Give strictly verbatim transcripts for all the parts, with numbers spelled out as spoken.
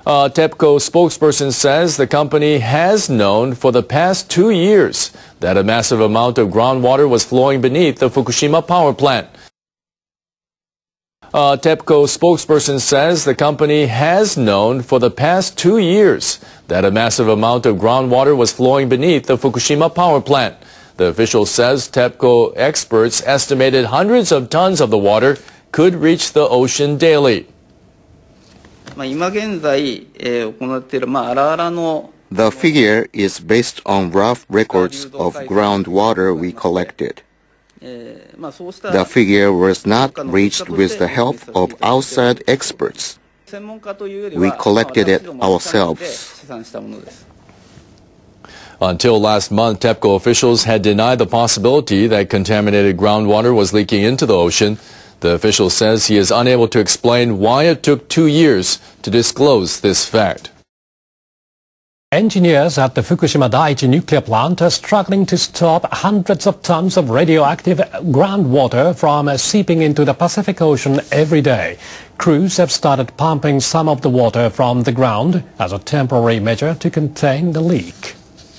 A Tepco spokesperson says the company has known for the past two years that a massive amount of groundwater was flowing beneath the Fukushima power plant. A Tepco spokesperson says the company has known for the past two years that a massive amount of groundwater was flowing beneath the Fukushima power plant. The official says Tepco experts estimated hundreds of tons of the water could reach the ocean daily. The figure is based on rough records of groundwater we collected. The figure was not reached with the help of outside experts. We collected it ourselves. Until last month, Tepco officials had denied the possibility that contaminated groundwater was leaking into the ocean. The official says he is unable to explain why it took two years to disclose this fact. Engineers at the Fukushima Daiichi nuclear plant are struggling to stop hundreds of tons of radioactive groundwater from seeping into the Pacific Ocean every day. Crews have started pumping some of the water from the ground as a temporary measure to contain the leak.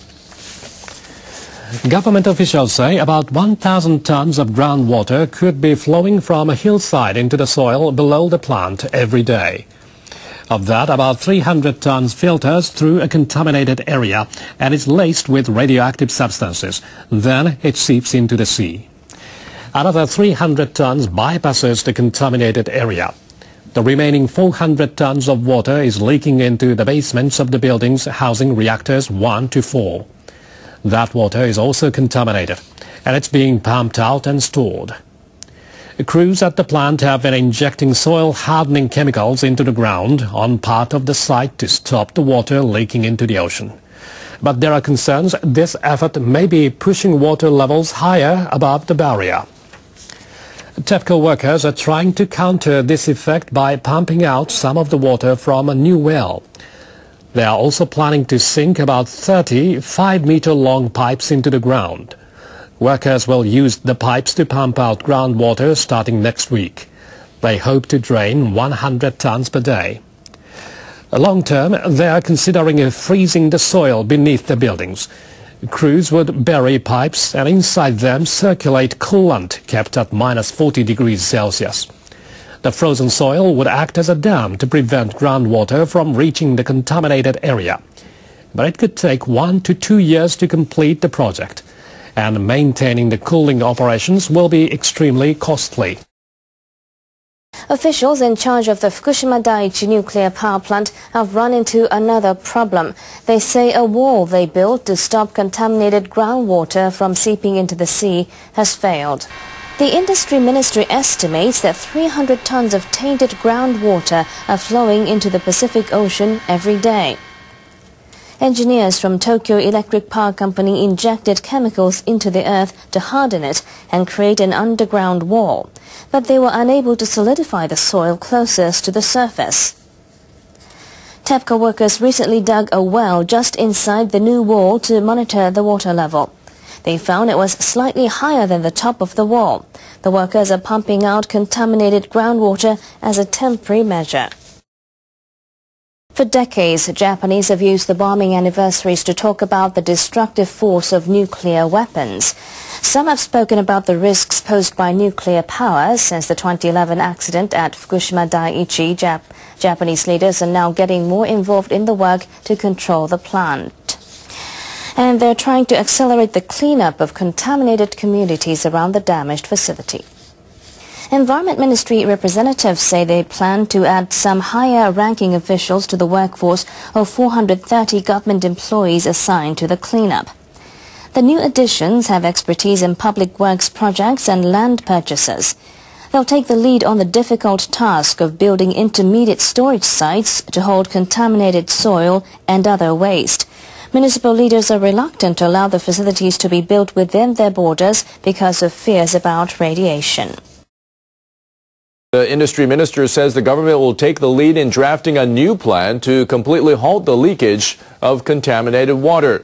Government officials say about one thousand tons of groundwater could be flowing from a hillside into the soil below the plant every day. Of that, about three hundred tons filters through a contaminated area and is laced with radioactive substances. Then it seeps into the sea. Another three hundred tons bypasses the contaminated area. The remaining four hundred tons of water is leaking into the basements of the buildings housing reactors one to four. That water is also contaminated, and it's being pumped out and stored. Crews at the plant have been injecting soil-hardening chemicals into the ground on part of the site to stop the water leaking into the ocean. But there are concerns this effort may be pushing water levels higher above the barrier. Tepco workers are trying to counter this effect by pumping out some of the water from a new well. They are also planning to sink about thirty five-meter-long pipes into the ground. Workers will use the pipes to pump out groundwater starting next week. They hope to drain one hundred tons per day. Long term, they are considering freezing the soil beneath the buildings. Crews would bury pipes and inside them circulate coolant kept at minus forty degrees Celsius. The frozen soil would act as a dam to prevent groundwater from reaching the contaminated area. But it could take one to two years to complete the project, and maintaining the cooling operations will be extremely costly. Officials in charge of the Fukushima Daiichi nuclear power plant have run into another problem. They say a wall they built to stop contaminated groundwater from seeping into the sea has failed. The industry ministry estimates that three hundred tons of tainted groundwater are flowing into the Pacific Ocean every day. Engineers from Tokyo Electric Power Company injected chemicals into the earth to harden it and create an underground wall, but they were unable to solidify the soil closest to the surface. Tepco workers recently dug a well just inside the new wall to monitor the water level. They found it was slightly higher than the top of the wall. The workers are pumping out contaminated groundwater as a temporary measure. For decades, Japanese have used the bombing anniversaries to talk about the destructive force of nuclear weapons. Some have spoken about the risks posed by nuclear power since the twenty eleven accident at Fukushima Daiichi. Jap Japanese leaders are now getting more involved in the work to control the plant. And they're trying to accelerate the cleanup of contaminated communities around the damaged facility. Environment Ministry representatives say they plan to add some higher-ranking officials to the workforce of four hundred thirty government employees assigned to the cleanup. The new additions have expertise in public works projects and land purchases. They'll take the lead on the difficult task of building intermediate storage sites to hold contaminated soil and other waste. Municipal leaders are reluctant to allow the facilities to be built within their borders because of fears about radiation. The industry minister says the government will take the lead in drafting a new plan to completely halt the leakage of contaminated water.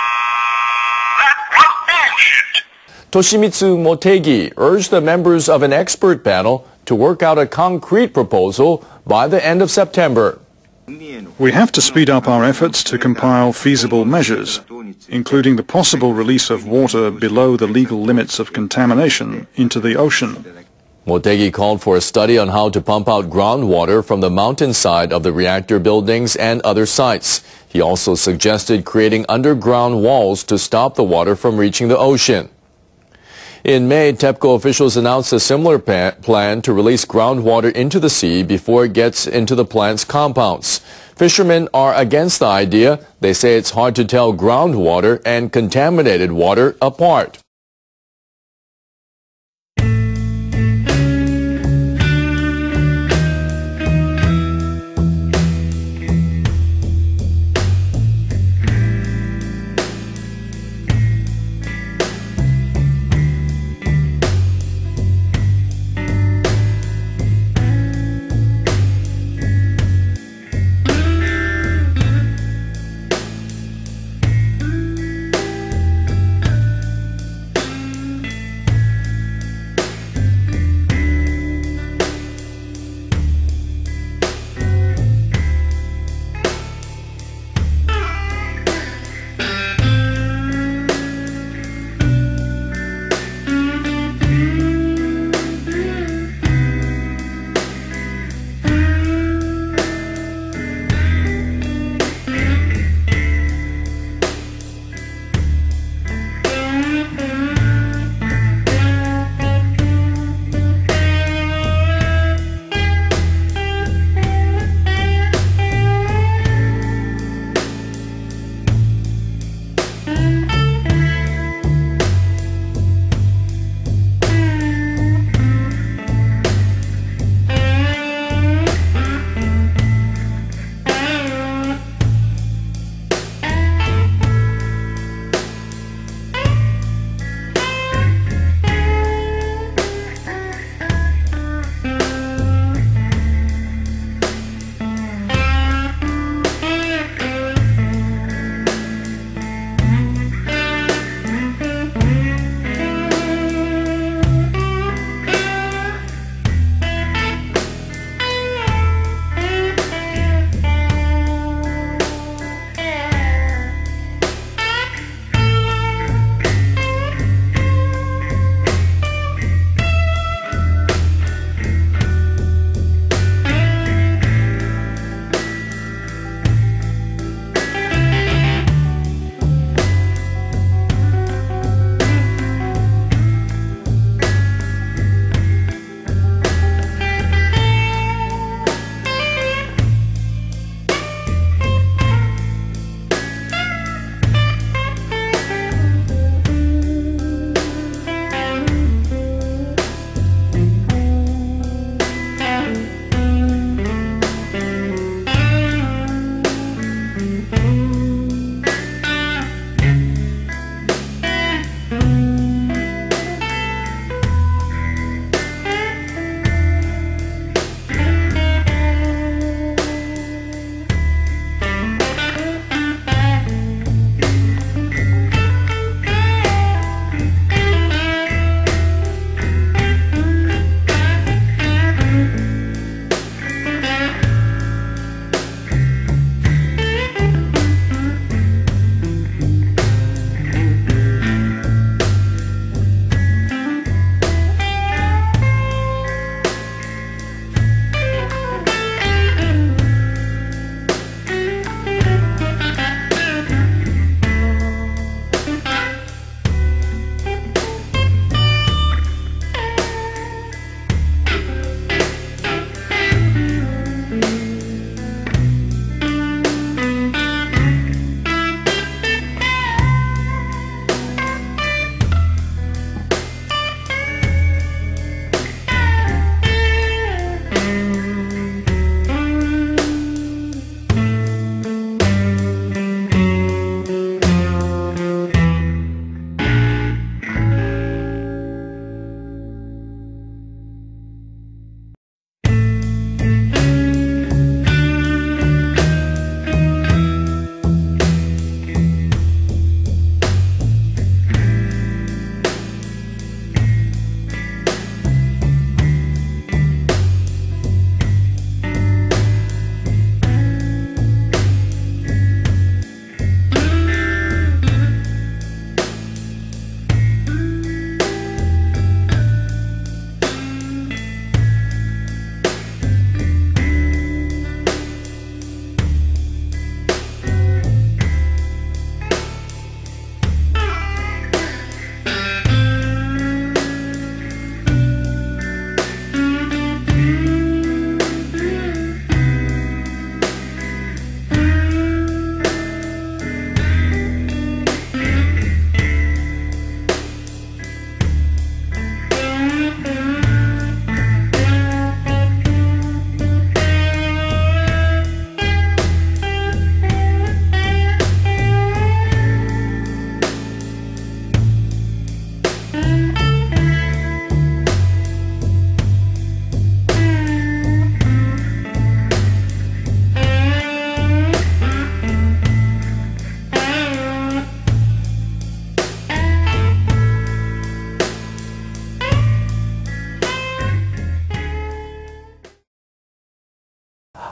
Toshimitsu Motegi urged the members of an expert panel to work out a concrete proposal by the end of September. We have to speed up our efforts to compile feasible measures, including the possible release of water below the legal limits of contamination into the ocean. Motegi called for a study on how to pump out groundwater from the mountainside of the reactor buildings and other sites. He also suggested creating underground walls to stop the water from reaching the ocean. In May, Tepco officials announced a similar plan to release groundwater into the sea before it gets into the plant's compounds. Fishermen are against the idea. They say it's hard to tell groundwater and contaminated water apart.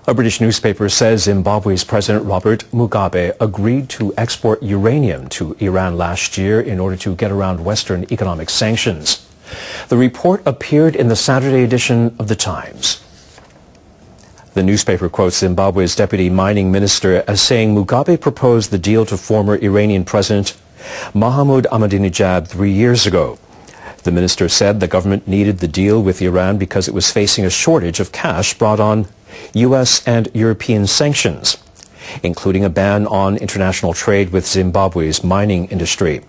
A British newspaper says Zimbabwe's President Robert Mugabe agreed to export uranium to Iran last year in order to get around Western economic sanctions. The report appeared in the Saturday edition of The Times. The newspaper quotes Zimbabwe's deputy mining minister as saying Mugabe proposed the deal to former Iranian President Mohammad Ahmadinejad three years ago. The minister said the government needed the deal with Iran because it was facing a shortage of cash brought on U S and European sanctions, including a ban on international trade with Zimbabwe's mining industry.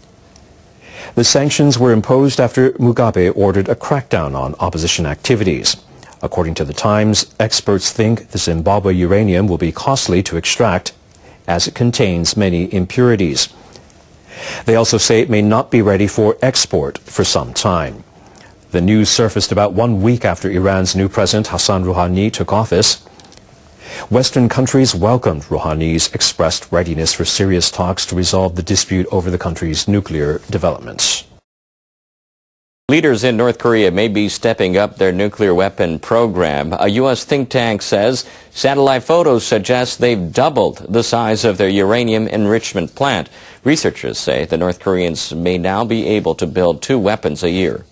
The sanctions were imposed after Mugabe ordered a crackdown on opposition activities. According to The Times, experts think the Zimbabwe uranium will be costly to extract as it contains many impurities. They also say it may not be ready for export for some time. The news surfaced about one week after Iran's new president Hassan Rouhani took office. Western countries welcomed Rouhani's expressed readiness for serious talks to resolve the dispute over the country's nuclear developments. Leaders in North Korea may be stepping up their nuclear weapon program. A U S think tank says satellite photos suggest they've doubled the size of their uranium enrichment plant. Researchers say the North Koreans may now be able to build two weapons a year.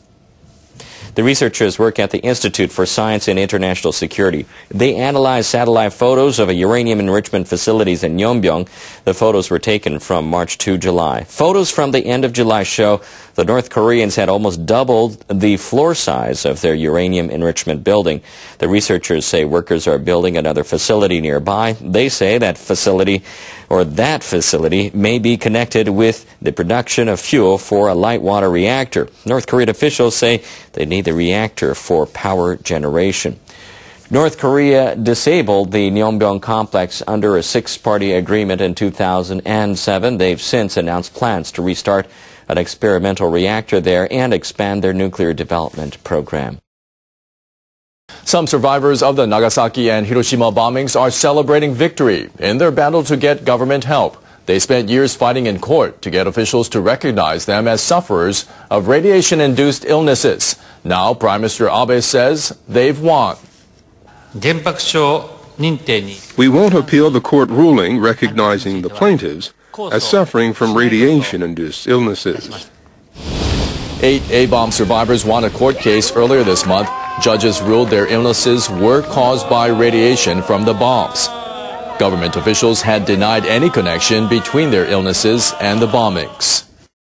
The researchers work at the Institute for Science and International Security. They analyzed satellite photos of a uranium enrichment facilities in Yeonbyong. The photos were taken from March to July. Photos from the end of July show the North Koreans had almost doubled the floor size of their uranium enrichment building. The researchers say workers are building another facility nearby. They say that facility or that facility may be connected with the production of fuel for a light water reactor. North Korean officials say they need the reactor for power generation. North Korea disabled the Yeonbyong complex under a six-party agreement in two thousand seven. They've since announced plans to restart an experimental reactor there and expand their nuclear development program. Some survivors of the Nagasaki and Hiroshima bombings are celebrating victory in their battle to get government help. They spent years fighting in court to get officials to recognize them as sufferers of radiation-induced illnesses. Now, Prime Minister Abe says they've won. We won't appeal the court ruling recognizing the plaintiffs as suffering from radiation-induced illnesses. Eight A-bomb survivors won a court case earlier this month. Judges ruled their illnesses were caused by radiation from the bombs. Government officials had denied any connection between their illnesses and the bombings.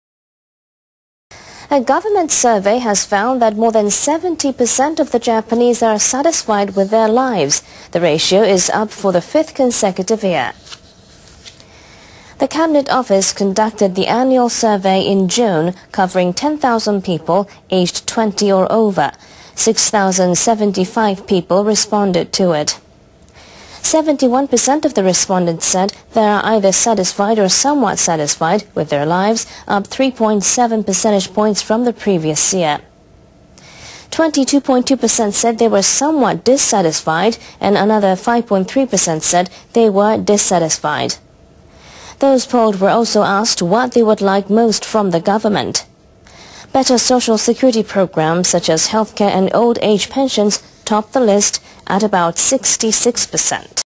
A government survey has found that more than seventy percent of the Japanese are satisfied with their lives. The ratio is up for the fifth consecutive year. The Cabinet Office conducted the annual survey in June, covering ten thousand people aged twenty or over. six thousand seventy-five people responded to it. seventy-one percent of the respondents said they are either satisfied or somewhat satisfied with their lives, up three point seven percentage points from the previous year. twenty-two point two percent said they were somewhat dissatisfied, and another five point three percent said they were dissatisfied. Those polled were also asked what they would like most from the government. Better social security programs such as healthcare and old age pensions topped the list at about sixty-six percent.